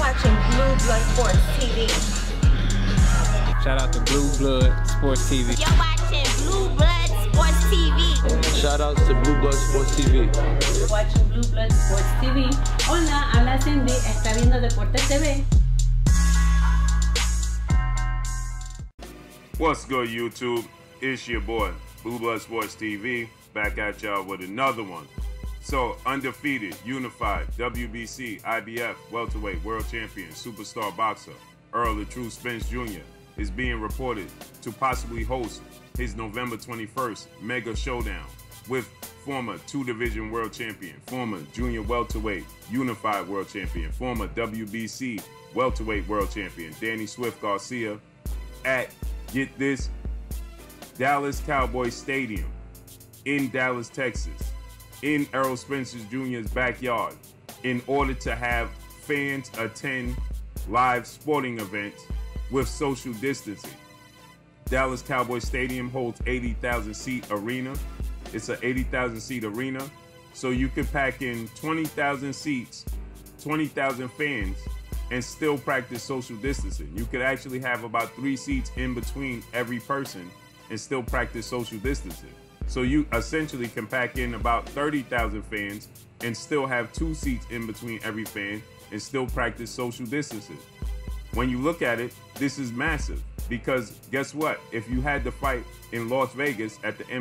watching Blue Blood Sports TV. Shout out to Blue Blood Sports TV. You're watching Blue Blood Sports TV. Shout outs to Blue Blood Sports TV. You're watching Blue Blood Sports TV. Hola, habla Cindy, está viendo Deportes TV. What's good, YouTube? It's your boy, Blue Blood Sports TV, back at y'all with another one. So, undefeated, unified, WBC, IBF, welterweight, world champion, superstar boxer, Earl the True Spence Jr. is being reported to possibly host his November 21st Mega Showdown with former two-division world champion, former junior welterweight, unified world champion, former WBC welterweight world champion, Danny Swift Garcia at, get this, Dallas Cowboys Stadium in Dallas, Texas, in Errol Spence Jr.'s backyard, in order to have fans attend live sporting events with social distancing. Dallas Cowboys Stadium holds 80,000 seat arena. It's an 80,000 seat arena. So you could pack in 20,000 seats, 20,000 fans, and still practice social distancing. You could actually have about 3 seats in between every person and still practice social distancing. So you essentially can pack in about 30,000 fans and still have 2 seats in between every fan and still practice social distancing. When you look at it, this is massive because guess what? If you had the fight in Las Vegas at the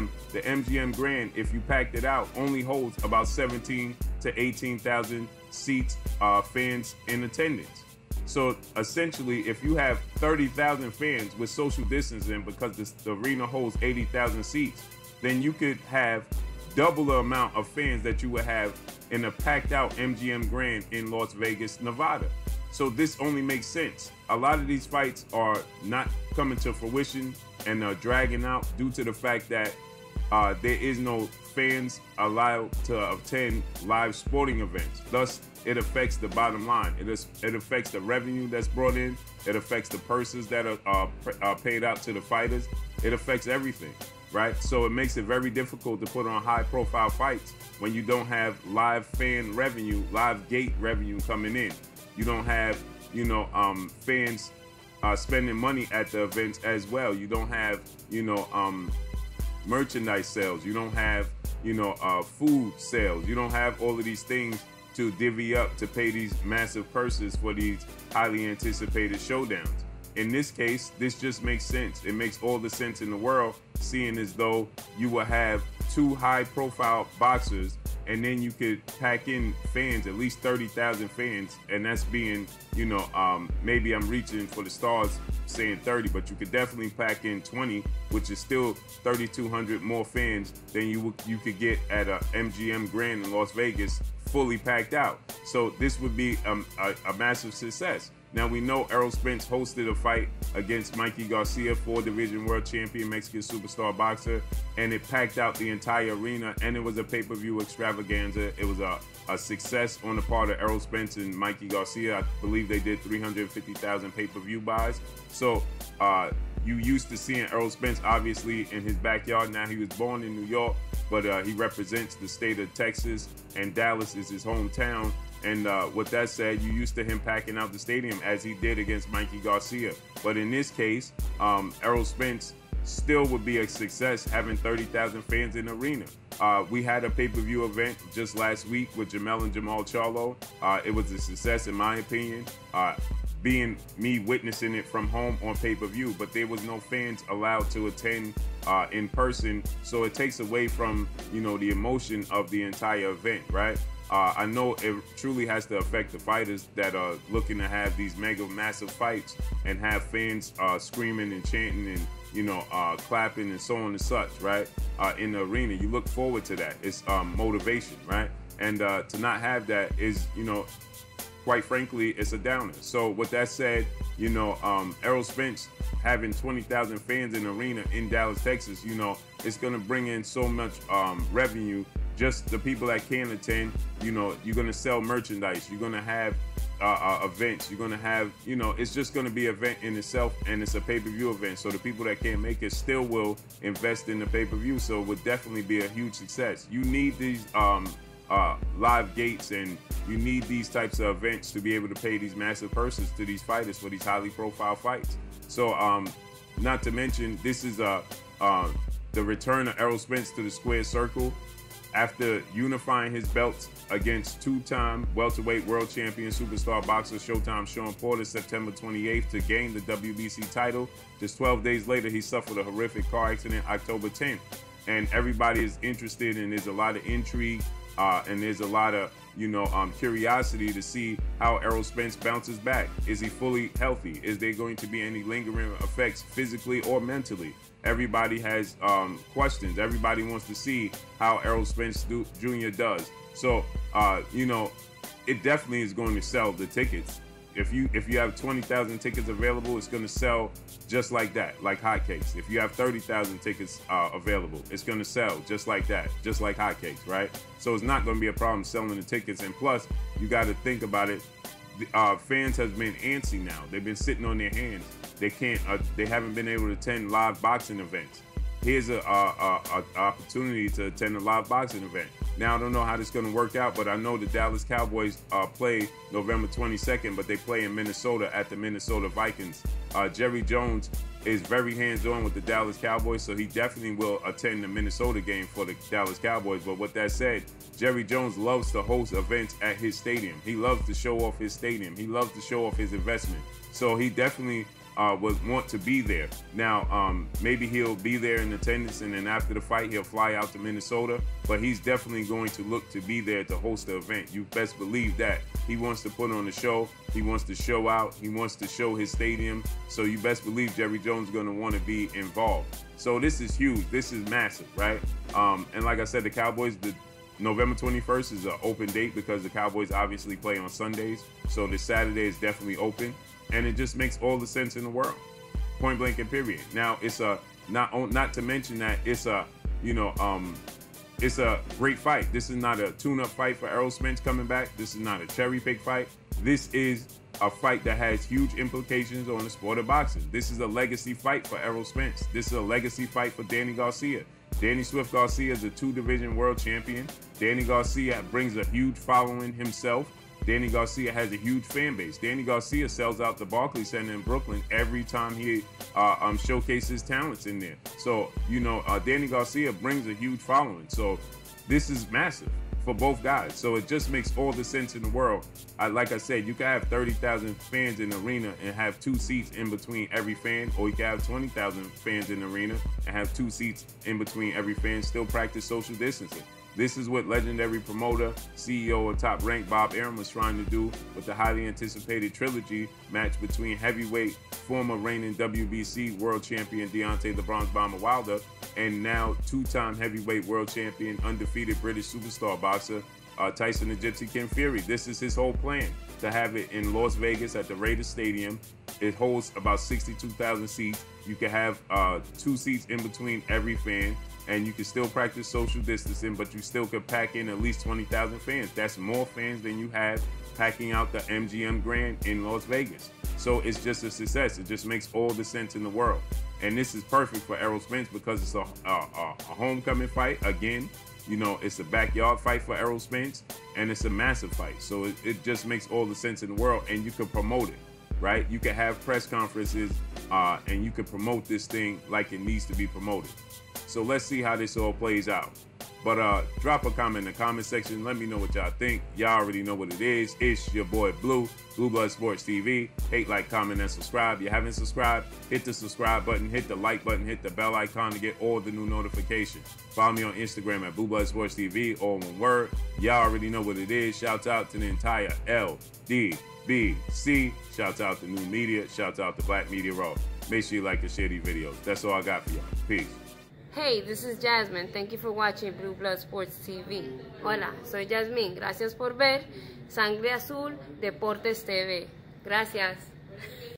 MGM Grand, if you packed it out, only holds about 17 to 18,000 seats, fans in attendance. So essentially, if you have 30,000 fans with social distancing because the arena holds 80,000 seats, then you could have double the amount of fans that you would have in a packed out MGM Grand in Las Vegas, Nevada. So this only makes sense. A lot of these fights are not coming to fruition and are dragging out due to the fact that there is no fans allowed to attend live sporting events. Thus, it affects the bottom line. It affects the revenue that's brought in. It affects the purses that are paid out to the fighters. It affects everything, right? So it makes it very difficult to put on high-profile fights when you don't have live fan revenue, live gate revenue coming in. You don't have, fans spending money at the events as well. You don't have, merchandise sales. You don't have, food sales. You don't have all of these things to divvy up to pay these massive purses for these highly anticipated showdowns. In this case, this just makes sense. It makes all the sense in the world, seeing as though you will have 2 high-profile boxers and then you could pack in fans, at least 30,000 fans, and that's being, maybe I'm reaching for the stars saying 30, but you could definitely pack in 20, which is still 3,200 more fans than you could get at a MGM Grand in Las Vegas, fully packed out. So this would be a massive success. Now we know Errol Spence hosted a fight against Mikey Garcia, 4-division world champion, Mexican superstar boxer, and it packed out the entire arena, and it was a pay-per-view extravaganza. It was a success on the part of Errol Spence and Mikey Garcia. I believe they did 350,000 pay-per-view buys. So you used to seeing Errol Spence obviously in his backyard. Now he was born in New York, but he represents the state of Texas, and Dallas is his hometown. And with that said, you used to him packing out the stadium as he did against Mikey Garcia. But in this case, Errol Spence still would be a success having 30,000 fans in the arena. We had a pay-per-view event just last week with Jamel and Jamal Charlo. It was a success in my opinion, being me witnessing it from home on pay-per-view, but there was no fans allowed to attend in person. So it takes away from, the emotion of the entire event, right? I know it truly has to affect the fighters that are looking to have these mega massive fights and have fans screaming and chanting and clapping and so on and such, right? In the arena, you look forward to that. It's motivation, right? And to not have that is, quite frankly, it's a downer. So with that said, Errol Spence having 20,000 fans in the arena in Dallas, Texas, it's going to bring in so much revenue. Just the people that can attend, you're going to sell merchandise. You're going to have events. You're going to have, it's just going to be an event in itself, and it's a pay-per-view event. So the people that can't make it still will invest in the pay-per-view. So it would definitely be a huge success. You need these live gates, and you need these types of events to be able to pay these massive purses to these fighters for these highly profile fights. So not to mention, this is the return of Errol Spence to the square circle after unifying his belts against two-time welterweight world champion superstar boxer Showtime Shawn Porter September 28th to gain the WBC title. Just 12 days later, he suffered a horrific car accident October 10th. And everybody is interested, and there's a lot of intrigue and there's a lot of curiosity to see how Errol Spence bounces back. Is he fully healthy? Is there going to be any lingering effects physically or mentally? Everybody has questions. Everybody wants to see how Errol Spence Jr. does. So, it definitely is going to sell the tickets. If you have 20,000 tickets available, it's going to sell just like that, like hotcakes. If you have 30,000 tickets available, it's going to sell just like that, just like hotcakes, right? So it's not going to be a problem selling the tickets. And plus, you got to think about it. Fans have been antsy now. They've been sitting on their hands. They haven't been able to attend live boxing events. Here's an opportunity to attend a live boxing event. Now, I don't know how this is going to work out, but I know the Dallas Cowboys play November 22nd, but they play in Minnesota at the Minnesota Vikings. Jerry Jones is very hands-on with the Dallas Cowboys, so he definitely will attend the Minnesota game for the Dallas Cowboys. But with that said, Jerry Jones loves to host events at his stadium. He loves to show off his stadium. He loves to show off his investment. So he definitely would want to be there. Now, maybe he'll be there in attendance, and then after the fight, he'll fly out to Minnesota. But he's definitely going to look to be there to host the event. You best believe that. He wants to put on the show. He wants to show out. He wants to show his stadium. So you best believe Jerry Jones is going to want to be involved. So this is huge. This is massive, right? And like I said, the Cowboys, November 21st is an open date because the Cowboys obviously play on Sundays. So this Saturday is definitely open. And it just makes all the sense in the world, point blank and period. Now it's not to mention that it's a it's a great fight. This is not a tune-up fight for Errol Spence coming back. This is not a cherry pick fight. This is a fight that has huge implications on the sport of boxing. This is a legacy fight for Errol Spence. This is a legacy fight for Danny Garcia. Danny Swift Garcia is a 2-division world champion. Danny Garcia brings a huge following himself. Danny Garcia has a huge fan base. Danny Garcia sells out the Barclays Center in Brooklyn every time he showcases talents in there. So, Danny Garcia brings a huge following. So this is massive for both guys. So it just makes all the sense in the world. Like I said, you can have 30,000 fans in the arena and have 2 seats in between every fan, or you can have 20,000 fans in the arena and have 2 seats in between every fan, still practice social distancing. This is what legendary promoter, CEO of Top Rank Bob Arum was trying to do with the highly anticipated trilogy match between heavyweight former reigning WBC world champion Deontay the Bronx Bomber Wilder and now 2-time heavyweight world champion, undefeated British superstar boxer Tyson the Gypsy King Fury. This is his whole plan, to have it in Las Vegas at the Raiders Stadium. It holds about 62,000 seats. You can have 2 seats in between every fan, and you can still practice social distancing, but you still could pack in at least 20,000 fans. That's more fans than you have packing out the MGM Grand in Las Vegas. So it's just a success. It just makes all the sense in the world. And this is perfect for Errol Spence because it's a homecoming fight. Again, it's a backyard fight for Errol Spence, and it's a massive fight. So it just makes all the sense in the world, and you can promote it, right? You can have press conferences, and you can promote this thing like it needs to be promoted. So let's see how this all plays out. But drop a comment in the comment section. Let me know what y'all think. Y'all already know what it is. It's your boy Blue, Blue Blood Sports TV. Hate, like, comment, and subscribe. If you haven't subscribed, hit the subscribe button, hit the like button, hit the bell icon to get all the new notifications. Follow me on Instagram at Blue Blood Sports TV, all one word. Y'all already know what it is. Shouts out to the entire LDBC. Shouts out to New Media. Shouts out to Black Media Raw. Make sure you like and share these videos. That's all I got for y'all. Peace. Hey, this is Jasmine. Thank you for watching Blue Blood Sports TV. Hola, soy Jasmine. Gracias por ver Sangre Azul Deportes TV. Gracias.